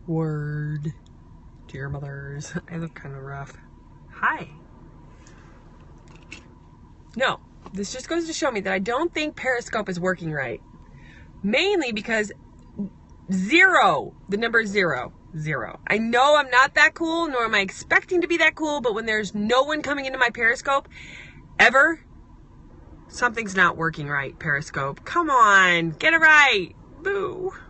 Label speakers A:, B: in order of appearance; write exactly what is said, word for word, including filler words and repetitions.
A: Word. Dear mothers. I look kind of rough. Hi. No, this just goes to show me that I don't think Periscope is working right. Mainly because zero, the number zero, zero. I know I'm not that cool, nor am I expecting to be that cool, but when there's no one coming into my Periscope, ever, something's not working right, Periscope. Come on, get it right. Boo.